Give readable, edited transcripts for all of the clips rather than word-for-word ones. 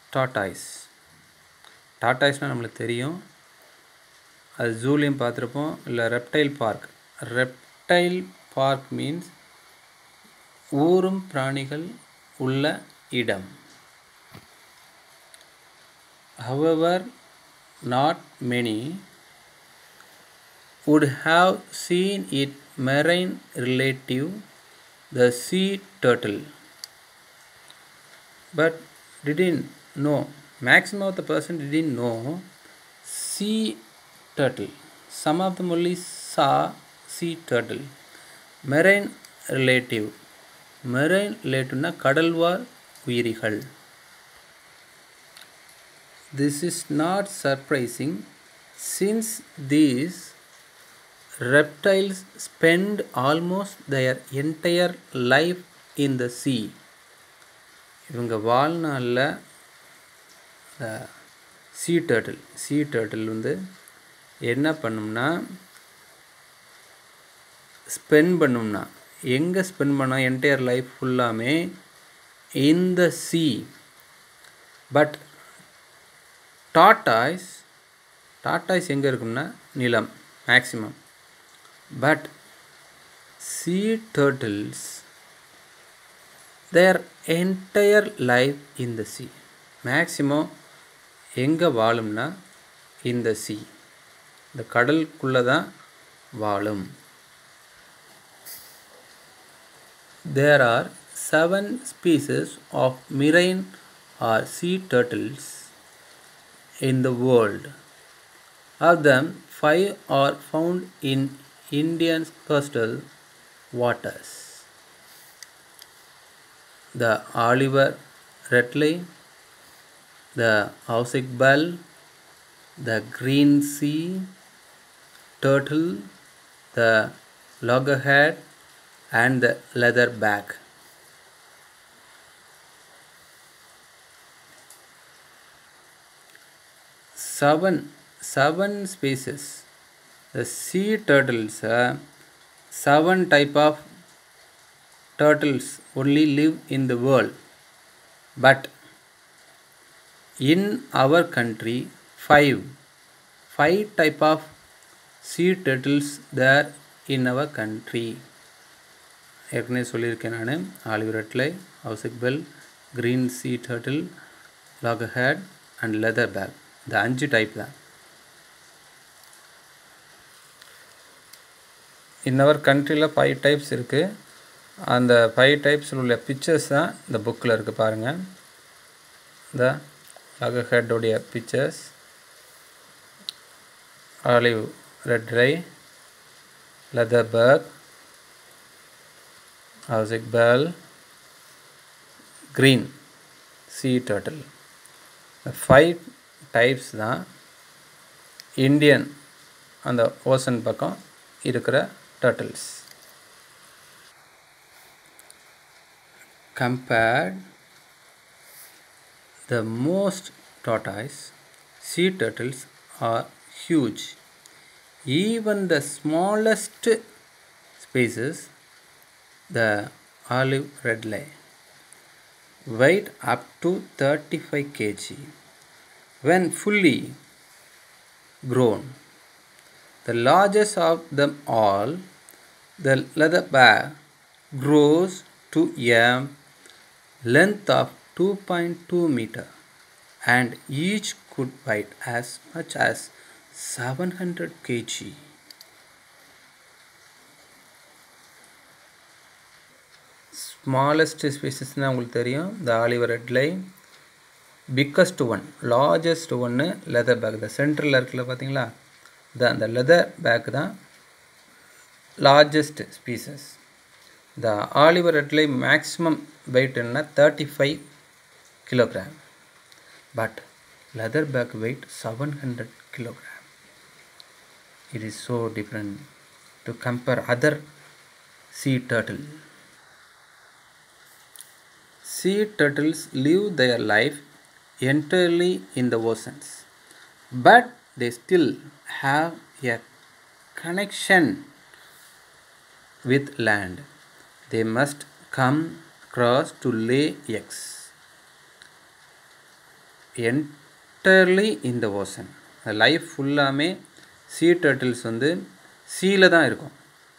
tortoise. டாட்டாய்ஸ்னால் நம்மளுக்கு தெரியும், அது ஜூலையும் பார்த்துருப்போம். இல்லை reptile park. Reptile park means ஊரும் பிராணிகள் உள்ள இடம். However, not many would have seen its marine relative, the sea turtle, but didn't know. Maximum of the person didn't know sea turtle. Some of them only saw sea turtle. Marine relative. Marine relative na கடல்வாழ் உயிரிகள். This is not surprising since these reptiles spend almost their entire life in the sea. இவங்க வாழ்நாளில் sea turtle வந்து என்ன பண்ணும்னா, spend பண்ணும்னா எங்கே spend பண்ணால் entire life ஃபுல்லாமே இந்த sea. பட் டாட்டாய்ஸ் எங்கே இருக்கும்னா நிலம் maximum. But sea turtles their entire life in the sea. Maximum எங்கே வாழும்னா இந்த sea, இந்த கடலுக்குள்ளே தான் வாழும். There are 7 species of marine or sea turtles in the world. Of them, 5 are found in Indian coastal waters. The Oliver Redley, the housebull, the green sea turtle, the loggerhead, and the leatherback. Seven species. The sea turtles, 7 type of turtles only live in the world. But in our country, 5 type of sea turtles there in our country. ஏற்கனவே சொல்லியிருக்கேன் நான். Olive ridley, hawksbill, green sea turtle, loggerhead and leatherback. இந்த 5 type தான். இன் அவர் கண்ட்ரியில் 5 types இருக்குது. அந்த 5 டைப்ஸில் உள்ள pictures தான் இந்த புக்கில் இருக்குது பாருங்கள். இந்த loggerhead-உடைய pictures, olive ridley, leatherback, housebull, green sea turtle. 5 types தான் இந்தியன் அந்த ஓசன் பக்கம் இருக்கிற turtles. Compared the most tortoise sea turtles are huge. Even the smallest species, the olive redley, weight up to 35 kg when fully grown. The largest of them all, the leatherback, grows to a length of 2.2 meter, and each could weigh as much as 700 kg. Smallest species na உங்களுக்கு தெரியும், the Oliver Redley. Biggest one, largest one, leatherback. The central இருக்குல்ல பார்த்தீங்களா, அந்த leatherback தான் largest species. The Oliver Redley maximum weight என்ன 35 kg, but leatherback weight 700 kg. It is so different to compare other sea turtle. Sea turtles live their life entirely in the oceans, but they still have a connection with land. They must come across to lay eggs. entirely in the ocean. Life ஃபுல்லாமே sea turtles வந்து சீல தான் இருக்கும்.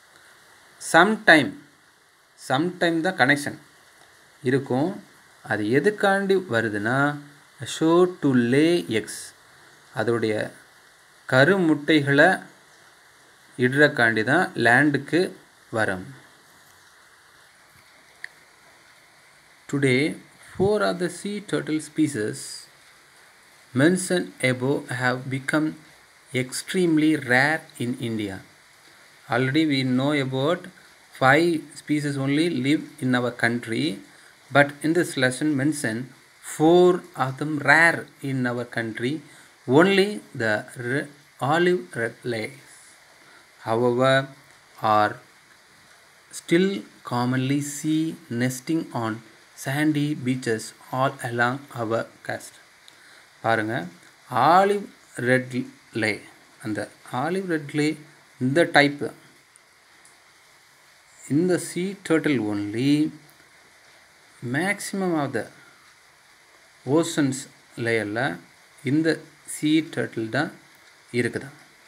Sometime தான் connection இருக்கும். அது எதுக்காண்டி வருதுன்னா ஷோ டு லே எக்ஸ், அதோடைய கருமுட்டைகளை இடுறக்காண்டி தான் லேண்டுக்கு வரும். Today, 4 of the sea turtle species mentioned above have become extremely rare in India. Already we know about 5 species only live in our country, but in this lesson mentioned 4 of them rare in our country, only the olive red lace, however, are still commonly seen nesting on sandy beaches all along our coast. பாருங்க, olive ridley, அந்த olive red லே இந்த type, இந்த sea turtle only maximum of the oceans லேயரில் இந்த sea turtle தான் இருக்குதா.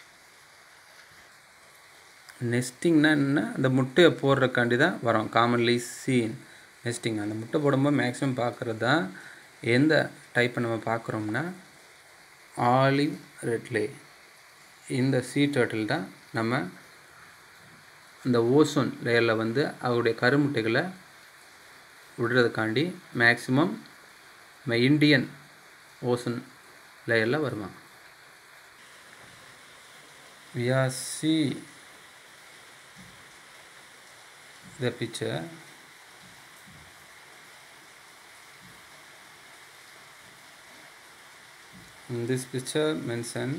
நெஸ்டிங்னா என்ன, அந்த முட்டையை போடுறக்காண்டி தான் வரும். காமன்லி சீன் நெஸ்டிங், அந்த முட்டை போடும்போது மேக்ஸிமம் பார்க்குறது தான் எந்த டைப்பை நம்ம பார்க்குறோம்னா ஆலிவ் ரெட் லே, இந்த sea turtle தான் நம்ம இந்த ஓசோன் லேயரில் வந்து அவருடைய கருமுட்டைகளை விடுறதுக்காண்டி மேக்ஸிமம் நம்ம இந்தியன் ஓசோன் லேயரில் வருவாங்க. We are see the picture. In this picture mentioned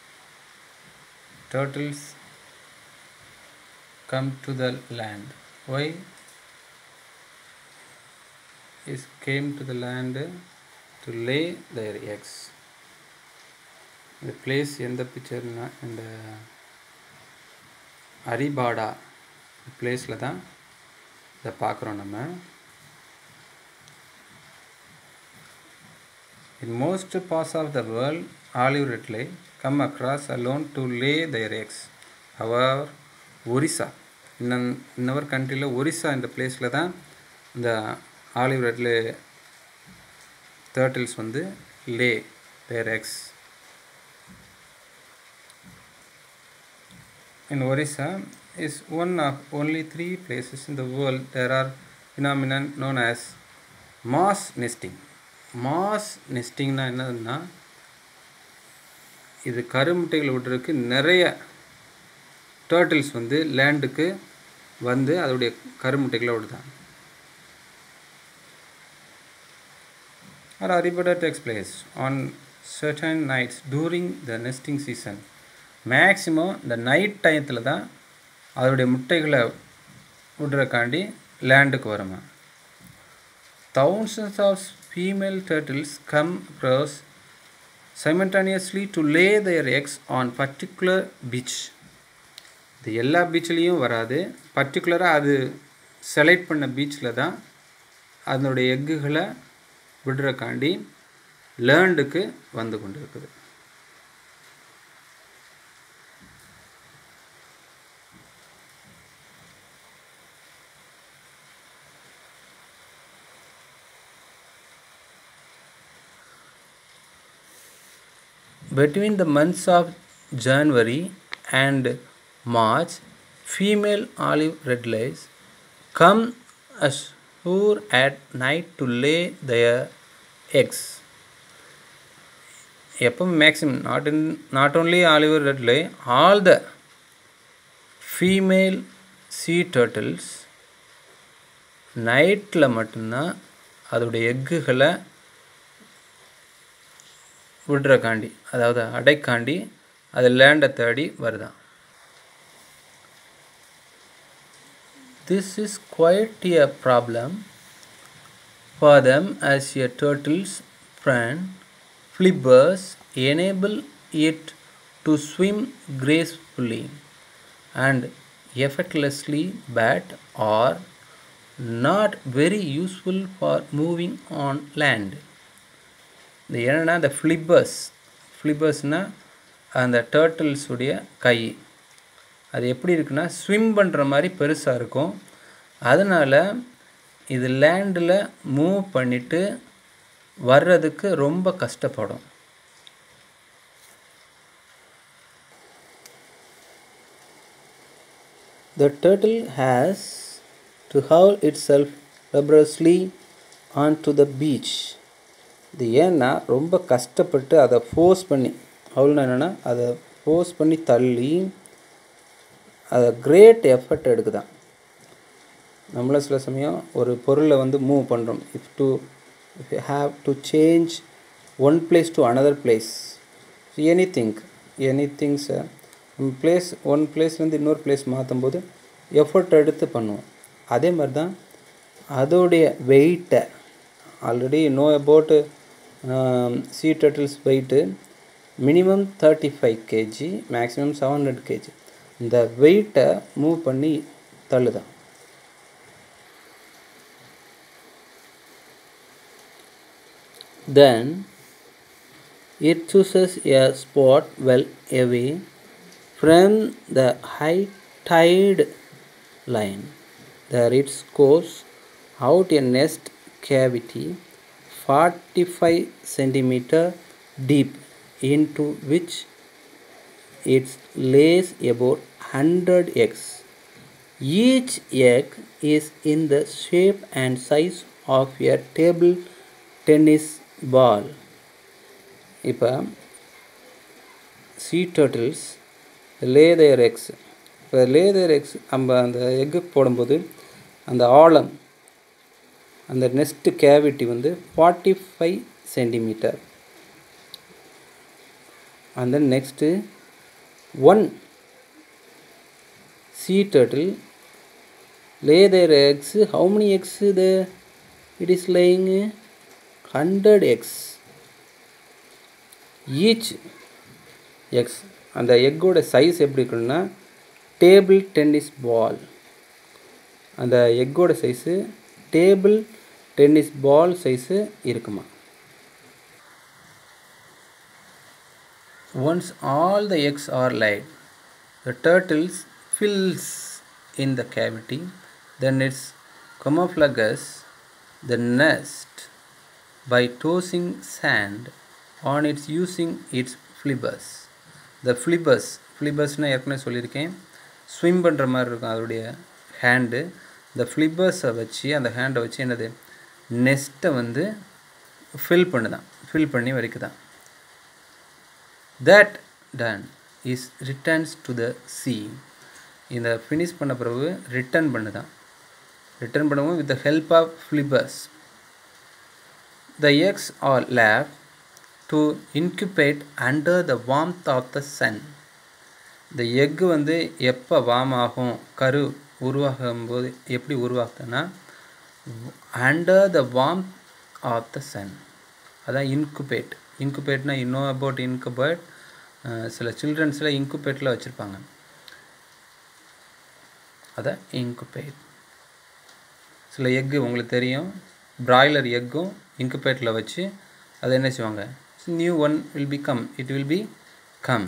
turtles come to the land. Why is came to the land? To lay their eggs. The place எந்த பிக்சர்னா இந்த அரிபாடா பிளேஸில் தான் இதை பார்க்குறோம் நம்ம. In most parts of the world, olive red lay come across alone to lay their eggs. However, Orissa, இன்னவர் கண்ட்ரியில் ஒரிசா இந்த பிளேஸில் தான் இந்த ஆலிவ் ரெட் லே turtles வந்து lay their eggs. In Orissa is one of only 3 places in the world there are phenomenon known as mass nesting. Mass நெஸ்டிங்னா என்னதுன்னா, இது கருமுட்டைகள் விட்டுறதுக்கு நிறைய டர்ட்டில்ஸ் வந்து லேண்டுக்கு வந்து அதோடைய கருமுட்டைகளை விடுதாங்க. Or Aribada takes place on certain nights during the nesting season. Maximum இந்த நைட் டயத்தில் தான் அதோடைய முட்டைகளை விடுறக்காண்டி லேண்டுக்கு வருமா. Thousands of female turtles come across simultaneously to lay their eggs on particular beach. இது எல்லா பீச்லேயும் வராது, பர்டிகுலராக அது செலக்ட் பண்ண பீச்சில் தான் அதனுடைய எக்குகளை விடுறக்காண்டி லேண்டுக்கு வந்து கொண்டு இருக்குது. Between the months of January and March, female olive red lays come ashore at night to lay their eggs. எப்போ maximum not only olive red lay, all the female sea turtles நைட்டில் மட்டும்தான் அதோடைய எக்குகளை விடுறக்காண்டி, அதாவது அடைக்காண்டி அது லேண்டை தேடி வருதான். This is quite a problem for them as a turtle's friend flippers enable it to swim gracefully and effortlessly, but are not very useful for moving on land. இந்த என்னென்னா இந்த ஃப்ளிப்பர்ஸ்னால் அந்த டர்ட்டில்ஸ் உடைய கை அது எப்படி இருக்குன்னா ஸ்விம் பண்ணுற மாதிரி பெருசாக இருக்கும். அதனால் இது லேண்டில் மூவ் பண்ணிவிட்டு வர்றதுக்கு ரொம்ப கஷ்டப்படும். The turtle has to haul itself laboriously onto the beach. இது ஏன்னா ரொம்ப கஷ்டப்பட்டு அதை ஃபோர்ஸ் பண்ணி, ஹவுல்னா என்னென்னா அதை ஃபோர்ஸ் பண்ணி தள்ளி அதை கிரேட் எஃபர்ட் எடுக்குதான். நம்மள சில சமயம் ஒரு பொருளை மூவ் பண்ணுறோம். if you have to change one place to another place, anything one பிளேஸ்லேருந்து இன்னொரு பிளேஸ் மாற்றும் போது எஃபர்ட் எடுத்து பண்ணுவோம். அதே மாதிரி தான் அதோடைய வெயிட்டை, already know about sea turtles weight minimum 35 kg, maximum 700 kg. இந்த வெயிட்டை மூவ் பண்ணி தள்ளுதான். Then it chooses a spot well away from the high tide line. There it scopes out a nest cavity 45 cm deep, into which it lays about 100 eggs. Each egg is in the shape and size of a table tennis ball. இப்போ sea turtles lay their eggs. இப்போ lay their eggs நம்ம அந்த egg போடும்போது அந்த ஆழம், அந்த nest cavity 45 cm. and then next one sea turtle lay their eggs. How many eggs it is laying? 100 eggs. Each eggs, அந்த எக்கோட size எப்படி இருக்குன்னா டேபிள் டென்னிஸ் பால். அந்த எக்கோட size table tennis ball size இருக்குமா. Once all the eggs are laid, the turtles fills in the cavity. Then it camouflages the nest by tossing sand on its using its flippers. The flippers ஏற்கனவே சொல்லியிருக்கேன், swim பண்ணுற மாதிரி இருக்கும் அதோடைய hand. இந்த ஃப்ளிப்பர்ஸை வச்சு, அந்த ஹேண்டை வச்சு என்னது நெஸ்ட்டை ஃபில் பண்ணி வரைக்குதான். That done is returns to the sea. இந்த ஃபினிஷ் பண்ண பிறகு ரிட்டர்ன் பண்ணுவோம் with the help of flippers. The eggs are left to incubate under the warmth of the sun. இந்த எக்கு எப்போ வார்ம் ஆகும், கரு உருவாகும்போது எப்படி உருவாகுதுன்னா under the warmth of the sun. அதான் இன்குபேட்னா you know about incubate. சில சில்ட்ரன்ஸில் இன்குபேட்டில் வச்சுருப்பாங்க, அதான் இன்குபேட். சில எக்கு உங்களுக்கு தெரியும், பிராய்லர் எக்கும் இன்குபேட்டில் வச்சு அதை என்ன செய்வாங்க, new one will be come, it will be come.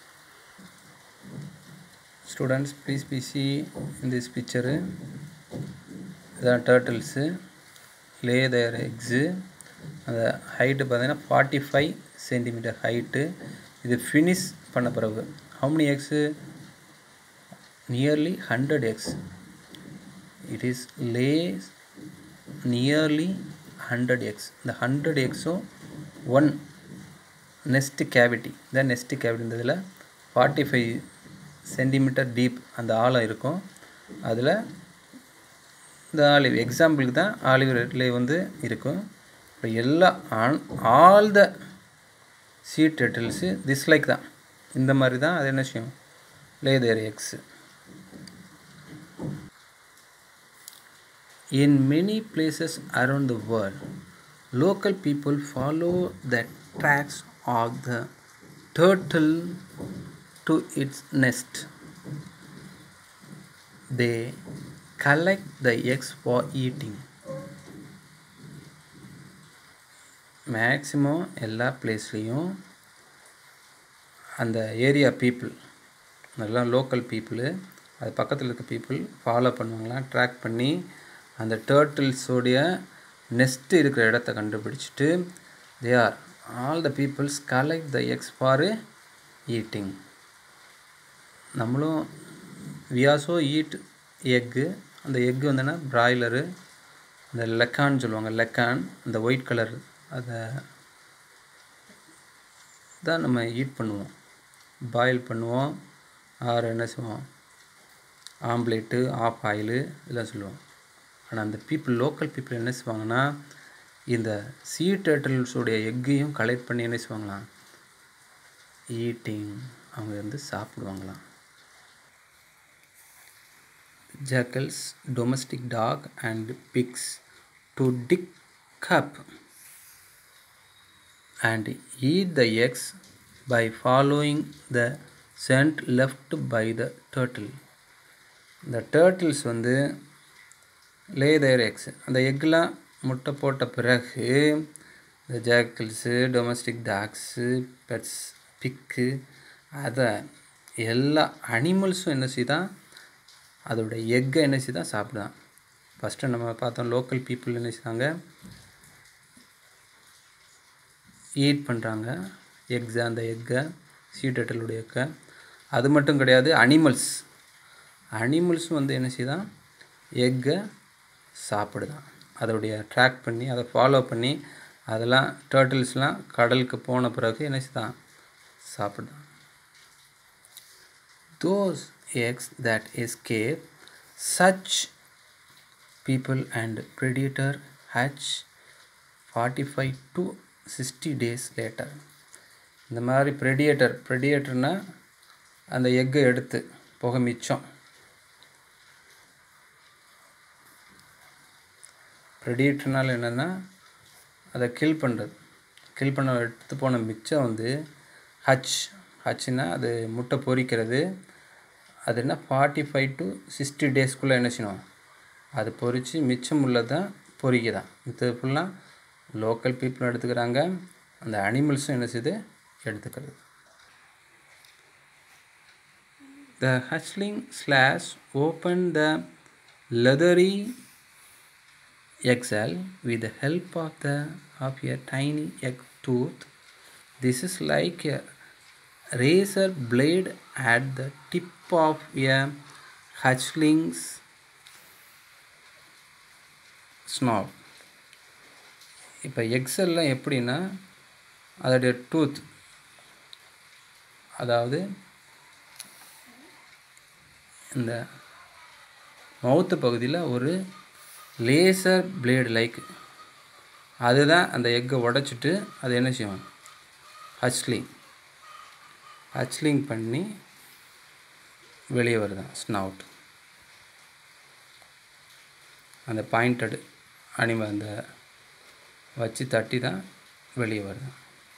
Students please be see in this picture. இதான் டர்ட்டில்ஸு லே தேர் எக்ஸு. அந்த ஹைட்டு பார்த்தீங்கன்னா 45 cm ஹைட்டு. இது ஃபினிஷ் பண்ண பிறகு how many eggs? Nearly 100 eggs. It is lays nearly 100 eggs. இந்த 100 eggsம் one nest cavity. இந்த nest cavity இந்த இதில் 45 cm டீப் அந்த ஆழம் இருக்கும். அதில் இந்த ஆலிவ் எக்ஸாம்பிளுக்கு தான் ஆலிவ் ரெட்லே இருக்கும். இப்போ எல்லா all the sea turtles this like தான், இந்த மாதிரி தான் அது என்ன செய்யும், lay their eggs. In many places around the world, local people follow the tracks of the turtle to its nest. They collect the eggs for eating. Maximum எல்லா பிளேஸ்லேயும் அந்த ஏரியா பீப்புள் அதெல்லாம் லோக்கல் பீப்புளு அது பக்கத்தில் இருக்க people follow பண்ணுவாங்களாம். Track பண்ணி அந்த டேர்ட்டில்ஸோடைய நெஸ்ட்டு இருக்கிற இடத்த கண்டுபிடிச்சிட்டு they are all the peoples collect the eggs for eating. நம்மளும் வி ஆல்சோ ஈட் எக்கு. அந்த எக்கு வந்துன்னா பிராய்லரு, அந்த லெக்கான்னு சொல்லுவாங்க, லெக்கான், அந்த ஒயிட் கலர் அதை தான் நம்ம ஈட் பண்ணுவோம், பாயில் பண்ணுவோம், ஆறு என்ன செய்வோம், ஆம்லேட்டு, ஆஃப் ஆயிலு இதெல்லாம் சொல்லுவோம். ஆனால் அந்த பீப்புள் லோக்கல் பீப்புள் என்ன செய்வாங்கன்னா இந்த சீ டர்ட்டில்ஸோடைய எக்கையும் கலெக்ட் பண்ணி என்ன செய்வாங்களாம், ஈட்டிங், அவங்க வந்து சாப்பிடுவாங்களாம். Jackals, domestic dog and pigs to dig up and eat the eggs by following the scent left by the turtle. The turtles வந்து lay their eggs. அந்த எக்லாம் முட்டை போட்ட பிறகு இந்த ஜாக்கல்ஸு, டொமஸ்டிக் டாக்ஸு, பெட்ஸ், பிக்கு, அதை எல்லா அனிமல்ஸும் என்ன செய்தான், அதோடைய எக்கை என்ன செய்தான் சாப்பிடுதான். ஃபஸ்ட்டு நம்ம பார்த்தோம் லோக்கல் பீப்புள் என்ன செய்தாங்க, ஈட் பண்ணுறாங்க எக்ஸை, அந்த எக்கை, சீ டர்ட்டிலுடைய எக்கை. அது மட்டும் கிடையாது, அனிமல்ஸும் வந்து என்ன செய்தான், எக்கை சாப்பிடுதான். அதோடைய ட்ராக் பண்ணி அதை ஃபாலோ பண்ணி அதெல்லாம் டர்ட்டில்ஸ்லாம் கடலுக்கு போன பிறகு என்ன செய்தான், சாப்பிடுதான். Those eggs that escape such people and predator hatch 45 to 60 days later. இந்த மாதிரி ப்ரெடியேட்டர்னா அந்த எக்கை எடுத்து போக மிச்சம், ப்ரெடியேட்டர்னால் என்னென்னா அதை கில் பண்ண எடுத்து போன மிச்சம் வந்து ஹச்னா அது முட்டை பொரிக்கிறது. அது என்ன 45 to 60 டேஸ்க்குள்ளே என்ன செய்யணும், அது பொரித்து மிச்சம் உள்ளதான் பொரிக்குதான். இது ஃபுல்லாக லோக்கல் பீப்புளும் எடுத்துக்கிறாங்க, அந்த அனிமல்ஸும் என்ன செய்யுது எடுத்துக்கிறது. The hatchling open the leathery eggshell with the help of a tiny egg tooth. This is like a razor blade at the tip of a hatchling's snout. இப்போ எக்ஸெல்லாம் எப்படின்னா அதோடைய டூத், அதாவது இந்த மவுத்து பகுதியில் ஒரு லேசர் பிளேடு லைக் அதுதான் அந்த எக்கை உடைச்சிட்டு அது என்ன செய்யும், ஹச்லிங் பண்ணி வெளியே வருதான் ஸ்னவுட். அந்த பாயிண்டட் அனிமல் அந்த வச்சு தட்டி தான் வெளியே வருது.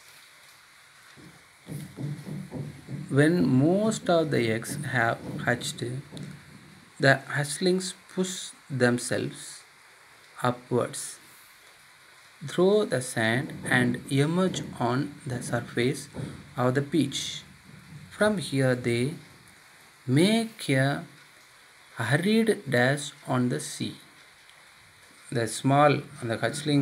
When most of the eggs have hatched, the hatchlings push themselves upwards through the sand and emerge on the surface of the beach. From here they make a hurried dash on the sea. The small அந்த hatchling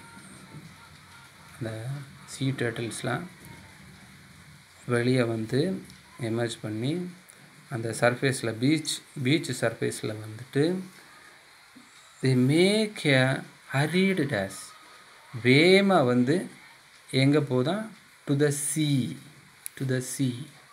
அந்த sea turtlesலாம் வெளியே வந்து emerge பண்ணி அந்த சர்ஃபேஸில் beach சர்ஃபேஸில் வந்துட்டு தி make எ ஹரீடு dash, வேகமாக வந்து எங்கே போதான், to the sea.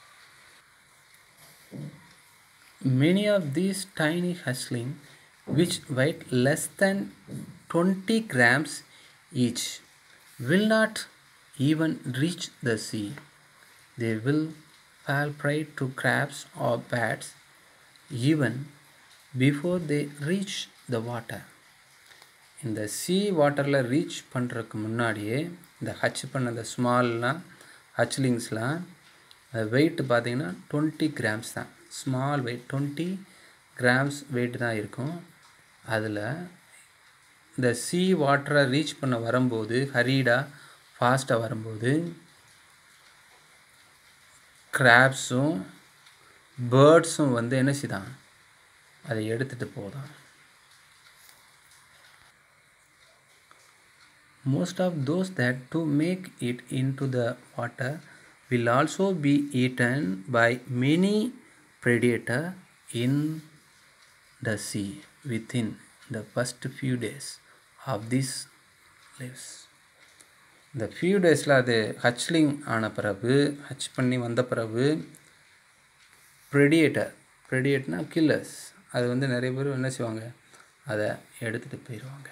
Many of these tiny hatchlings, which weigh less than 20 grams each, will not even reach the sea. They will fall prey to crabs or bats even before they reach the water. இந்த சீ வாட்டரில் reach பண்ணுறதுக்கு முன்னாடியே இந்த H பண்ண அந்த ஸ்மால்லாம் ஹச்லிங்ஸ்லாம் wait பார்த்திங்கன்னா 20 grams தான், small wait 20 grams wait தான் இருக்கும். அதில் இந்த சீ வாட்டரை ரீச் பண்ண வரும்போது ஹரீடாக ஃபாஸ்ட்டாக வரும்போது கிராப்ஸும் பேர்ட்ஸும் வந்து என்ன செய்தான், அதை எடுத்துகிட்டு போதான். Most of those that to make it into the water will also be eaten by many predators in the sea within the first few days of these lives. இந்த few daysல அது ஹச்லிங் ஆன பிறகு, ஹச் பண்ணி வந்த பிறகு ப்ரெடியேட்டர்னா கில்லர்ஸ், அது வந்து நிறைய பேர் என்ன செய்வாங்க, அதை எடுத்துகிட்டு போயிடுவாங்க.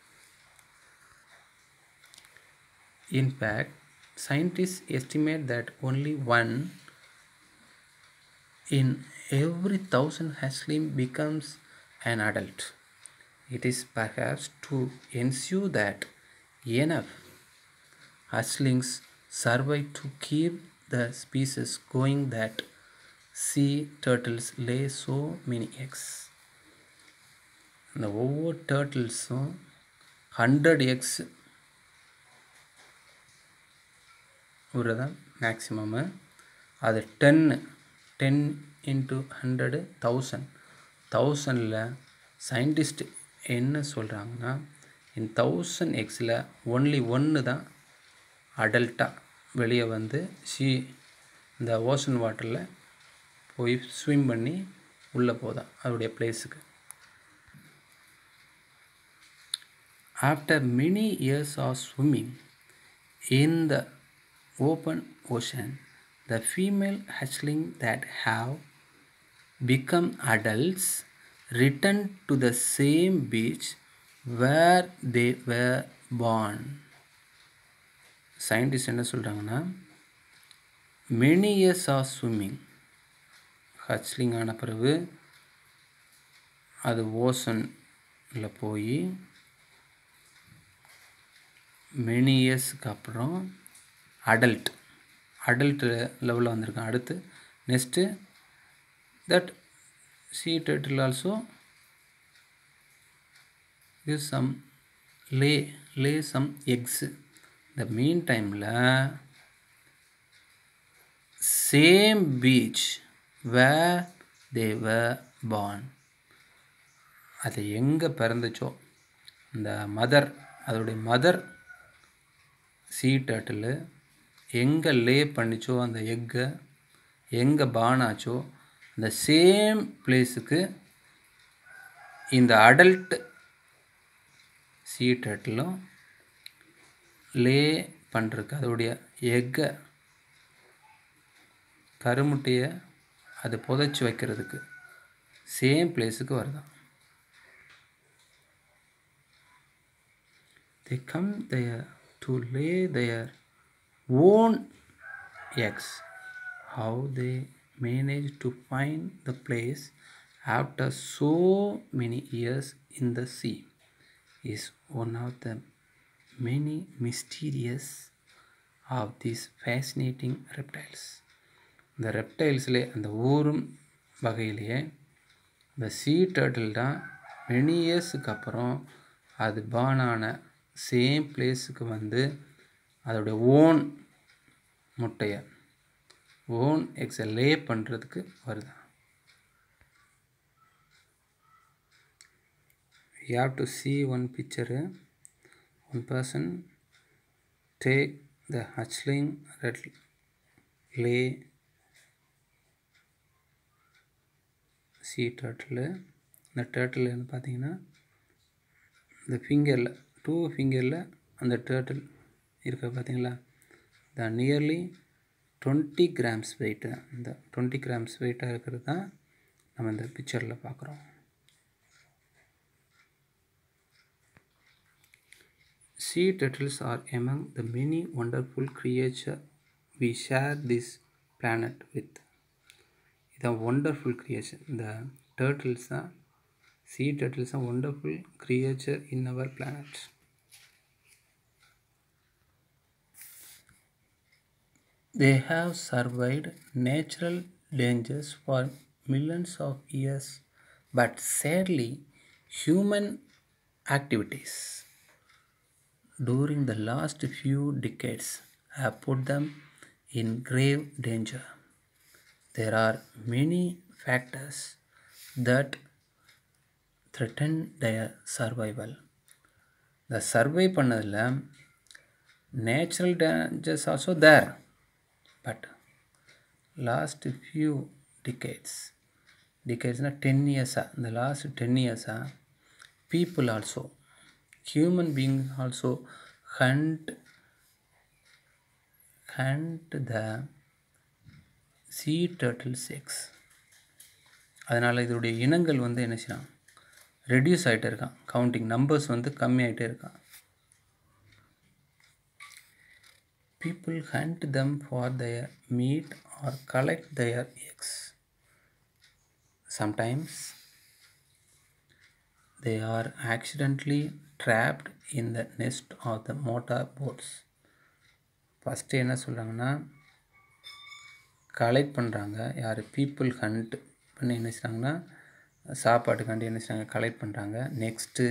In fact, scientists estimate that only 1 in every 1,000 hatchlings becomes an adult. It is perhaps to ensure that enough hatchlings survive to keep the species going that sea turtles lay so many eggs. இந்த ஒவ்வொரு டர்ட்டில்ஸும் 100 X தான் மேக்ஸிமம்மு. அது 10 into 100 1000 scientist என்ன சொல்கிறாங்கன்னா, இந்த 1000 எக்ஸில் only 1 தான் அடல்ட்டாக வெளியே வந்து இந்த ஓஷன் வாட்டரில் போய் ஸ்விம் பண்ணி உள்ளே போதான் அதோடைய பிளேஸுக்கு. After many years of swimming in the open ocean, the female hatchling that have become adults return to the same beach where they were born. Scientists என்ன சொல்கிறாங்கன்னா, many years of swimming, ஹச்லிங் ஆன பிறகு அது ஓஷனில் போய் மெனி இயர்ஸுக்கு அப்புறம் adult லெவலில் வந்திருக்கான். அடுத்து next that sea turtle also gives some lay some eggs. The meantimeல same beach where they were born, அது எங்கே பிறந்துச்சோ இந்த அதோடைய மதர் sea turtle எங்கே லே பண்ணிச்சோ அந்த எக்கை எங்கே பானாச்சோ அந்த சேம் பிளேஸுக்கு இந்த அடல்ட் sea turtleம் லே பண்ணுறதுக்கு அதோடைய எக்கை கருமுட்டையை அது புதைச்சி வைக்கிறதுக்கு சேம் பிளேஸுக்கு வருதான். They come there to lay their own eggs. How they manage to find the place after so many years in the sea is one of the many mysterious of these fascinating reptiles. இந்த ரெப்டைல்ஸ்லே அந்த ஊரும் வகையிலேயே இந்த sea turtle தான் many இயர்ஸுக்கு அப்புறம் அது பானான same பிளேஸுக்கு வந்து அதோடைய ஓன் முட்டையை ஓன் எக்ஸை லே பண்ணுறதுக்கு வருதான். You have to see one picture. One person take the hatchling that lay sea turtle. இந்த டர்ட்டில் என்ன பார்த்தீங்கன்னா இந்த ஃபிங்கரில் 2 ஃபிங்கரில் அந்த டர்ட்டில் இருக்க பார்த்தீங்களா, த நியர்லி 20 grams வெயிட் தான். இந்த 20 grams வெயிட்டாக இருக்கிறது தான் நம்ம இந்த பிக்சரில் பார்க்குறோம். Sea turtles are among the many wonderful creatures we share this planet with. இதான் wonderful creation. இந்த turtles தான், sea turtles are wonderful creature in our planet. They have survived natural dangers for millions of years, but sadly human activities during the last few decades have put them in grave danger. There are many factors that threaten their survival. The survey பண்ணதில் natural dangers also there, but last few decades 10 years, the last 10 years, people also, human beings also hunt the sea turtles eggs. அதனால் இதோடைய இனங்கள் வந்து என்ன செய்யலாம், reduce ஆகிட்டே இருக்கான், counting numbers வந்து கம்மியாகிட்டே இருக்கான். People hunt them for their meat or collect their eggs. Sometimes they are accidentally trapped in the nest of the motor boats. First என்ன சொல்கிறாங்கன்னா, கலெக்ட் பண்ணுறாங்க. யார், பீப்புள் ஹண்ட் பண்ணி என்ன செய்கிறாங்கன்னா, சாப்பாட்டுக்காண்டி என்ன செய்கிறாங்க, கலெக்ட் பண்ணுறாங்க. நெக்ஸ்ட்டு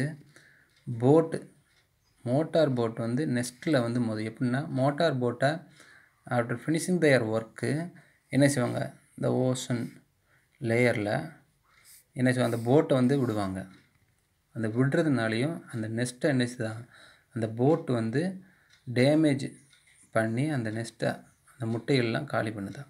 மோட்டார் போட் வந்து நெஸ்ட்டில் வந்து எப்படின்னா, மோட்டார் போட்டை ஆஃப்டர் ஃபினிஷிங் தயர் ஒர்க்கு என்ன செய்வாங்க, இந்த ஓஷன் லேயரில் என்ன செய்வாங்க, அந்த போட்டை வந்து விடுவாங்க. அந்த விடுறதுனாலையும் அந்த நெஸ்ட்டை என்ன செய்தான், அந்த போட்டு வந்து டேமேஜ் பண்ணி அந்த நெஸ்ட்டை, அந்த முட்டைகள்லாம் காலி பண்ணுதான்.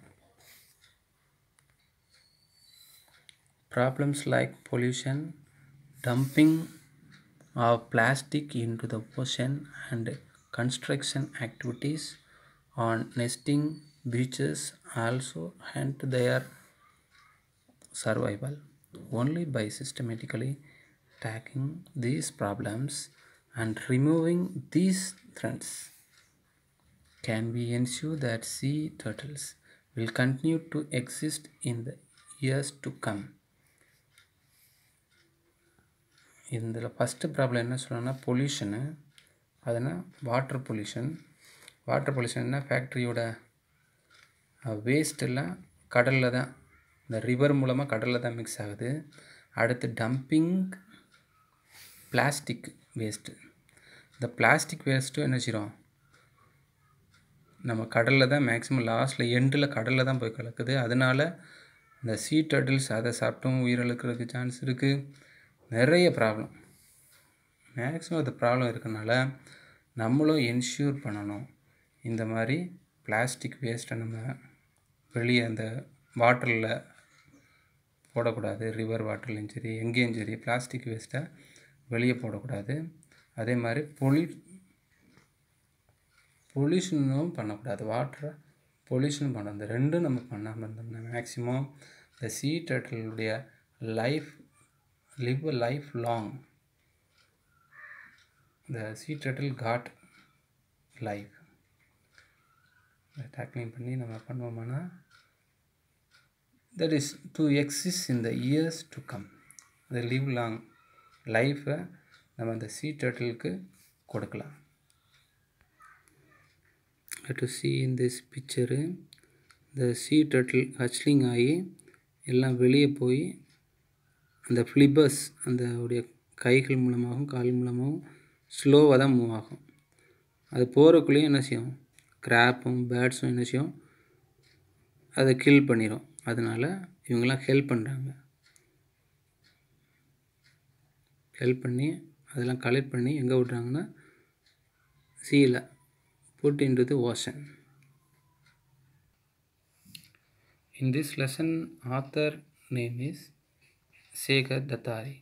Problems like pollution, dumping of plastic into the ocean, and construction activities on nesting beaches also hint their survival. Only by systematically tackling these problems and removing these threats can we ensure that sea turtles will continue to exist in the years to come. இதில் first problem என்ன சொல்லணும்னா pollution. அதனால் water பொல்யூஷன்னா ஃபேக்ட்ரியோட வேஸ்ட்டெல்லாம் கடலில் தான், இந்த river மூலமாக கடலில் தான் மிக்ஸ் ஆகுது. அடுத்து டம்பிங் பிளாஸ்டிக் வேஸ்ட்டு. இந்த பிளாஸ்டிக் வேஸ்ட்டும் என்ன செய்கிறோம், நம்ம கடலில் தான் மேக்ஸிமம் லாஸ்ட்டில் எண்டில் கடலில் தான் போய் கலக்குது. அதனால் இந்த சீ டர்ட்டில்ஸ் அதை சாப்பிட்டும் உயிரிழக்கிறதுக்கு சான்ஸ் இருக்குது. நிறைய ப்ராப்ளம், மேக்ஸிமம் அது ப்ராப்ளம் இருக்கனால நம்மளும் என்ஷூர் பண்ணணும், இந்த மாதிரி பிளாஸ்டிக் வேஸ்ட்டை நம்ம வெளியே அந்த வாட்டரில் போடக்கூடாது. ரிவர் வாட்டர்லையும் சரி எங்கேயும் சரி பிளாஸ்டிக் வேஸ்ட்டை வெளியே போடக்கூடாது. அதே மாதிரி பொல்யூஷனும் பண்ணக்கூடாது, வாட்டரை பொல்யூஷன் பண்ண, இந்த ரெண்டும் நம்ம பண்ணாமல் இருந்தோம்னா மேக்ஸிமம் இந்த சீ டர்ட்டிலுடைய live a life long. The sea turtle got life. tackling பண்ணி நம்ம பண்ணுவோம்னா, that is to exist in the years to come. the live long லைஃப்பை நம்ம அந்த sea turtleக்கு கொடுக்கலாம். to see in this picture, the sea turtle hatchling ஆகி எல்லாம் வெளியே போய் அந்த ஃப்ளிப்பர்ஸ் அந்த உடைய கைகள் மூலமாகவும் கால் மூலமாகவும் ஸ்லோவாக தான் மூவ் ஆகும். அது போகிறக்குள்ளேயும் என்ன செய்யும், கிராப்பும் பேர்ட்ஸும் என்ன செய்யும், அதை கில் பண்ணிடும். அதனால் இவங்கெல்லாம் ஹெல்ப் பண்ணி அதெல்லாம் கலெக்ட் பண்ணி எங்கே விட்றாங்கன்னா சீல put into the ocean. In this lesson, author name is Segar Dattari.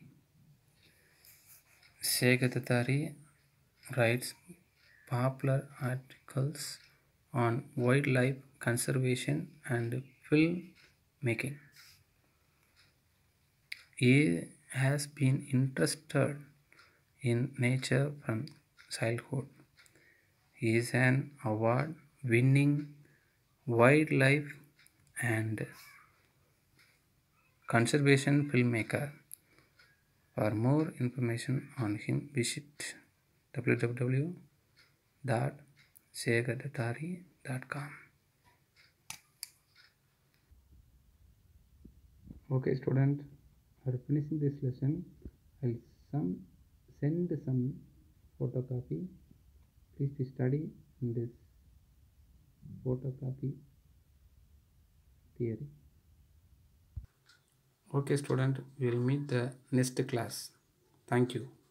Segar Dattari writes popular articles on wildlife conservation and film making. He has been interested in nature from childhood. He is an award-winning wildlife and conservation filmmaker. For more information on him, visit www.segardattari.com. Okay, student, after finishing this lesson, I'll send some photocopy least study in this photocopy theory. Okay student, we will meet the next class. Thank you.